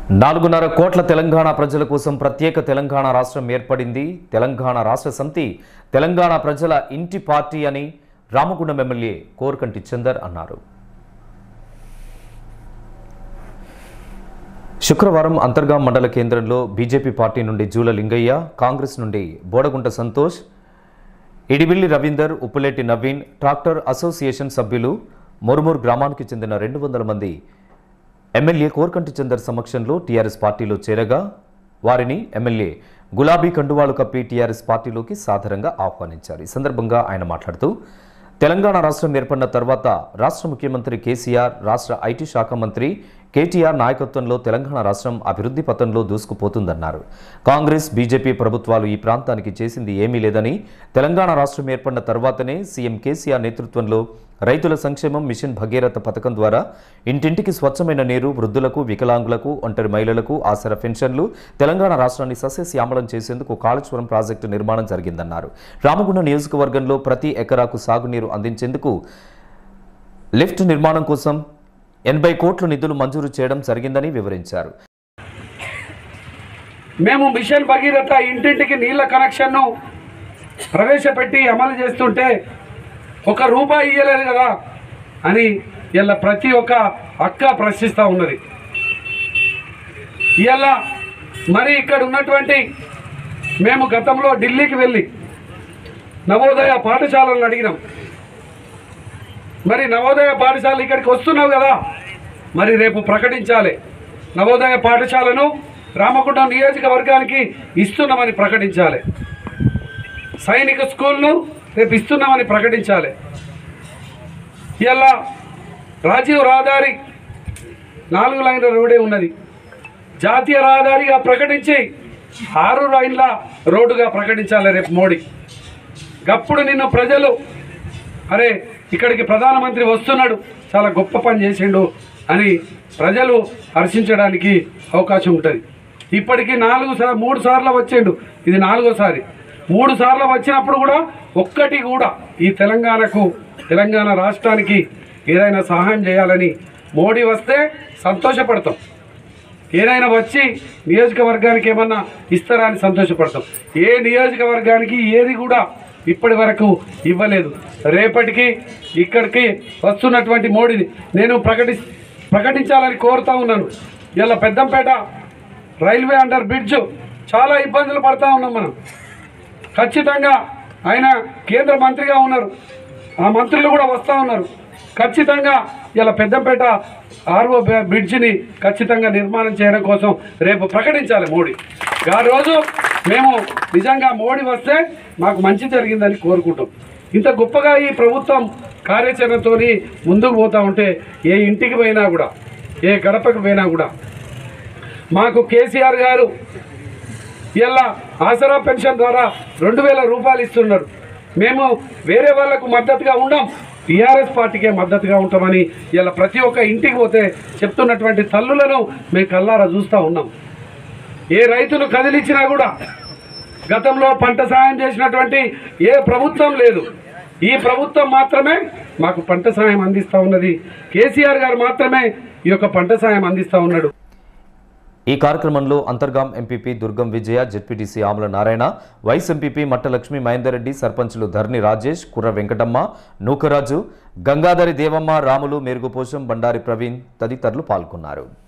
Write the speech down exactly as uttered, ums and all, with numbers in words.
నాలుగున్నర కోట్ల తెలంగాణ ప్రజల కోసం ప్రత్యేక తెలంగాణ రాష్ట్రం ఏర్పడింది. తెలంగాణ రాష్ట్ర సమితి తెలంగాణ ప్రజల ఇంటి పార్టీ అని రామగుండం ఎమ్మెల్యే కోరకంటి చందర్ అన్నారు. శుక్రవారం అంతర్గాం మండల కేంద్రంలో బీజేపీ పార్టీ నుండి జూల లింగయ్య, కాంగ్రెస్ నుండి బోడగుంట సంతోష్, ఇడివిల్లి రవీందర్, ఉప్పులేటి నవీన్, ట్రాక్టర్ అసోసియేషన్ సభ్యులు మొరుమూరు గ్రామానికి చెందిన రెండు వందల మంది ఎమ్మెల్యే కోరకంటి చందర్ సమక్షంలో టీఆర్ఎస్ పార్టీలో చేరగా వారిని ఎమ్మెల్యే గులాబీ కండువాలు కప్పి టీఆర్ఎస్ పార్టీలోకి సాదరంగా ఆహ్వానించారు. ఈ సందర్భంగా ఆయన మాట్లాడుతూ తెలంగాణ రాష్ట్రం ఏర్పడిన తర్వాత రాష్ట్ర ముఖ్యమంత్రి కేసీఆర్, రాష్ట్ర ఐటీ శాఖ మంత్రి కేటీఆర్ నాయకత్వంలో తెలంగాణ రాష్ట్రం అభివృద్ధి పథంలో దూసుకుపోతుందన్నారు. కాంగ్రెస్, బీజేపీ ప్రభుత్వాలు ఈ ప్రాంతానికి చేసింది ఏమీ లేదని, తెలంగాణ రాష్ట్రం ఏర్పడిన తర్వాతనే సీఎం కేసీఆర్ నేతృత్వంలో రైతుల సంక్షేమం మిషన్ భగీరథ పథకం ద్వారా ఇంటింటికి స్వచ్ఛమైన నీరు, వృద్ధులకు, వికలాంగులకు, ఒంటరి మహిళలకు ఆసరా పెన్షన్లు, తెలంగాణ రాష్ట్రాన్ని సస్యశ్యామలం చేసేందుకు కాళేశ్వరం ప్రాజెక్టు నిర్మాణం జరిగిందన్నారు. రామగుండం నియోజకవర్గంలో ప్రతి ఎకరాకు సాగునీరు అందించేందుకు లిఫ్ట్ నిర్మాణం కోసం ఎనభై కోట్ల నిధులు మంజూరు చేయడం జరిగిందని వివరించారు. మేము మిషన్ భగీరథ ఇంటింటికి నీళ్ల కనెక్షన్ను ప్రవేశపెట్టి అమలు చేస్తుంటే ఒక రూపాయి ఇయ్యలేదు కదా అని ఇలా ప్రతి ఒక్క అక్క ప్రశ్నిస్తూ ఉన్నది. ఇలా మరి ఇక్కడ ఉన్నటువంటి మేము గతంలో ఢిల్లీకి వెళ్ళి నవోదయ పాఠశాలను అడిగినాం. మరి నవోదయ పాఠశాల ఇక్కడికి వస్తున్నావు కదా, మరి రేపు ప్రకటించాలి. నవోదయ పాఠశాలను రామగుండం నియోజకవర్గానికి ఇస్తున్నామని ప్రకటించాలి. సైనిక స్కూల్ను రేపు ఇస్తున్నామని ప్రకటించాలి. ఇలా రాజీవ్ రహదారి నాలుగు లైన్ల రోడ్డే ఉన్నది, జాతీయ రహదారిగా ప్రకటించి ఆరు లైన్ల రోడ్డుగా ప్రకటించాలి రేపు మోడీ. గప్పుడు నిన్ను ప్రజలు అరే ఇక్కడికి ప్రధానమంత్రి వస్తున్నాడు, చాలా గొప్ప పని చేసిండు అని ప్రజలు హర్షించడానికి అవకాశం ఉంటుంది. ఇప్పటికీ నాలుగు సార్ మూడు సార్లు వచ్చిండు, ఇది నాలుగోసారి. మూడు సార్లు వచ్చినప్పుడు కూడా ఒక్కటి కూడా ఈ తెలంగాణకు, తెలంగాణ రాష్ట్రానికి ఏదైనా సహాయం చేయాలని మోడీ వస్తే సంతోషపడతాం. ఏదైనా వచ్చి నియోజకవర్గానికి ఏమన్నా ఇస్తారా అని సంతోషపడతాం. ఏ నియోజకవర్గానికి ఏది కూడా ఇప్పటి వరకు ఇవ్వలేదు. రేపటికి ఇక్కడికి వస్తున్నటువంటి మోడీని నేను ప్రకటి ప్రకటించాలని కోరుతా ఉన్నాను. ఇలా పెద్దంపేట రైల్వే అండర్ బ్రిడ్జ్ చాలా ఇబ్బందులు పడుతూ ఉన్నాం మనం. ఖచ్చితంగా ఆయన కేంద్ర మంత్రిగా ఉన్నారు, ఆ మంత్రులు కూడా వస్తూ ఉన్నారు. ఖచ్చితంగా ఇలా పెద్దంపేట ఆర్ఓ బ్రిడ్జిని ఖచ్చితంగా నిర్మాణం చేయడం కోసం రేపు ప్రకటించాలి మోడీ. ఆ రోజు మేము నిజంగా మోడీ వస్తే మాకు మంచి జరిగిందని కోరుకుంటాం. ఇంత గొప్పగా ఈ ప్రభుత్వం కార్యాచరణతో ముందుకు పోతూ ఉంటే ఏ ఇంటికి పోయినా కూడా, ఏ గడపకు పోయినా కూడా మాకు కేసీఆర్ గారు ఇలా ఆసరా పెన్షన్ ద్వారా రెండు వేల రూపాయలు ఇస్తున్నారు. మేము వేరే వాళ్లకు మద్దతుగా ఉండం, టీఆర్ఎస్ పార్టీకే మద్దతుగా ఉంటామని ఇలా ప్రతి ఒక్క ఇంటికి పోతే చెప్తున్నటువంటి తల్లులను మేము కల్లారా చూస్తూ ఉన్నాం. ఏ రైతులు కదిలించినా కూడా గతంలో పంట సాయం చేసినటువంటి ఏ ప్రభుత్వం లేదు. ఈ ప్రభుత్వం మాత్రమే మాకు పంట సాయం అందిస్తూ ఉన్నది. కేసీఆర్ గారు మాత్రమే ఈ యొక్క పంట సాయం అందిస్తూ ఉన్నాడు. ఈ కార్యక్రమంలో Antargam MPP Durgam Vijaya, ZPTC Amula Narayana, vice MPP Mattalakshmi, Mahender Reddy, సర్పంచులు ధర్ని రాజేష్, కుర్ర వెంకటమ్మ, నూకరాజు, గంగాధరి దేవమ్మ, రాములు, మేరుగుపోషం, బండారి ప్రవీణ్ తదితరులు పాల్గొన్నారు.